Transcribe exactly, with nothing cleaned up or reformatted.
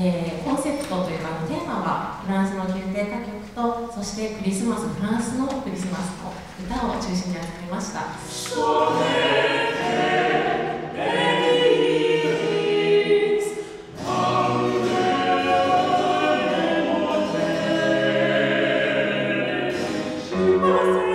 えー、コンセプトというかテーマはフランスの宮廷歌曲と、そしてクリスマス、フランスのクリスマスの歌を中心に集めました。Thank you.